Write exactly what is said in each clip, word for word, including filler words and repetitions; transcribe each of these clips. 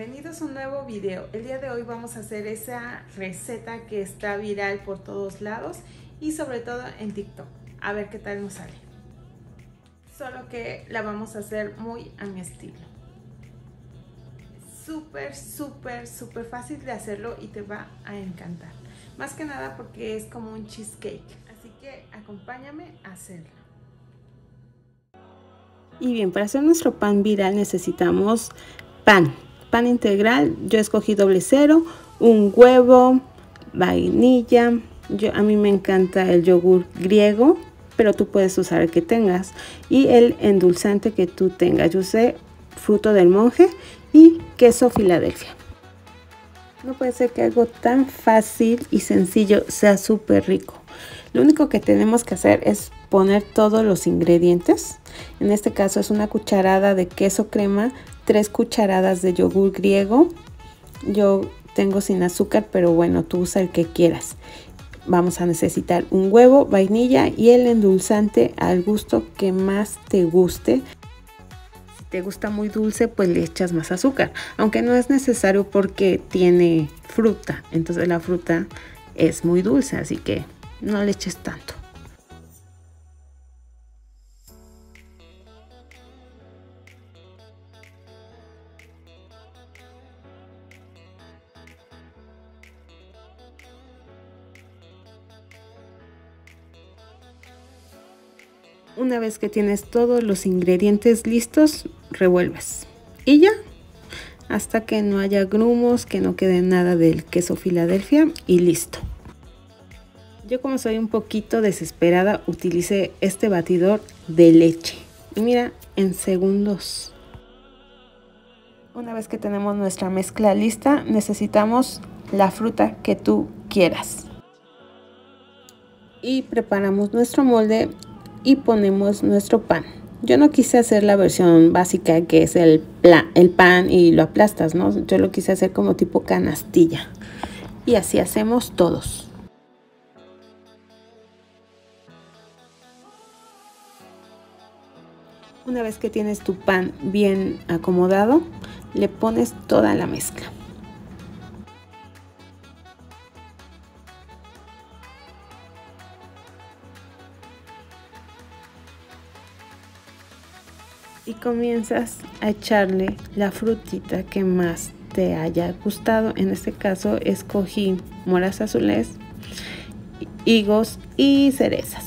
bienvenidos a un nuevo video. El día de hoy vamos a hacer esa receta que está viral por todos lados y sobre todo en TikTok. A ver qué tal nos sale. Solo que la vamos a hacer muy a mi estilo. Súper, súper, súper fácil de hacerlo y te va a encantar. Más que nada porque es como un cheesecake. Así que acompáñame a hacerlo. Y bien, para hacer nuestro pan viral necesitamos pan, pan integral. Yo escogí doble cero, un huevo, vainilla. Yo, a mí me encanta el yogur griego, pero tú puedes usar el que tengas. Y el endulzante que tú tengas. Yo usé fruto del monje y queso Filadelfia. No puede ser que algo tan fácil y sencillo sea súper rico. Lo único que tenemos que hacer es poner todos los ingredientes. En este caso es una cucharada de queso crema, tres cucharadas de yogur griego. Yo tengo sin azúcar, pero bueno, tú usa el que quieras. Vamos a necesitar un huevo, vainilla y el endulzante al gusto que más te guste. Si te gusta muy dulce, pues le echas más azúcar, aunque no es necesario porque tiene fruta. Entonces la fruta es muy dulce, así que no le eches tanto. Una vez que tienes todos los ingredientes listos, revuelves. Y ya, hasta que no haya grumos, que no quede nada del queso Filadelfia y listo. Yo, como soy un poquito desesperada, utilicé este batidor de leche. Y mira, en segundos. Una vez que tenemos nuestra mezcla lista, necesitamos la fruta que tú quieras. Y preparamos nuestro molde y ponemos nuestro pan. Yo no quise hacer la versión básica, que es el, el pan y lo aplastas, ¿no? Yo lo quise hacer como tipo canastilla. Y así hacemos todos. Una vez que tienes tu pan bien acomodado, le pones toda la mezcla. Y comienzas a echarle la frutita que más te haya gustado. En este caso escogí moras azules, higos y cerezas.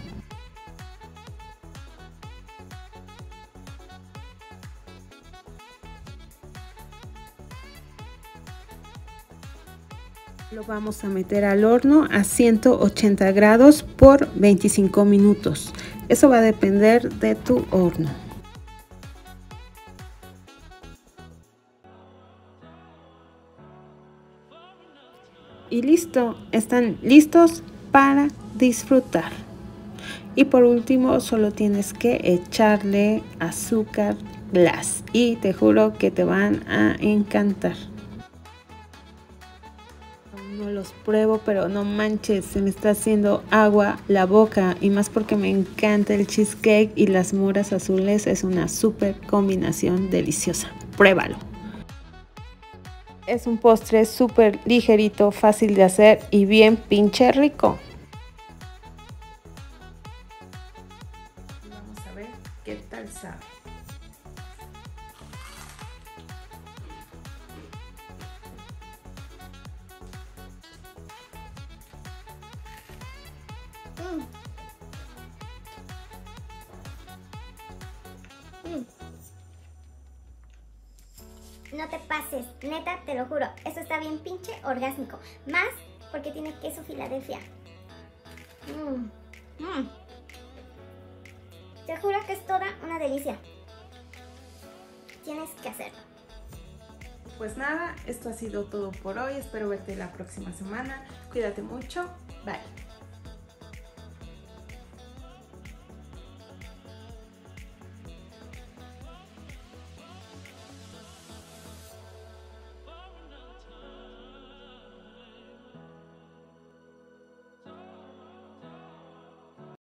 Lo vamos a meter al horno a ciento ochenta grados por veinticinco minutos. Eso va a depender de tu horno. Y listo, están listos para disfrutar. Y por último, solo tienes que echarle azúcar glass y te juro que te van a encantar. No los pruebo, pero no manches, se me está haciendo agua la boca, y más porque me encanta el cheesecake y las moras azules. Es una súper combinación deliciosa. Pruébalo. Es un postre súper ligerito, fácil de hacer y bien pinche rico. Vamos a ver qué tal sabe. Mm. Mm. No te pases, neta, te lo juro, esto está bien pinche orgásmico. Más porque tiene queso Filadelfia. Mm. Mm. Te juro que es toda una delicia. Tienes que hacerlo. Pues nada, esto ha sido todo por hoy. Espero verte la próxima semana. Cuídate mucho. Bye.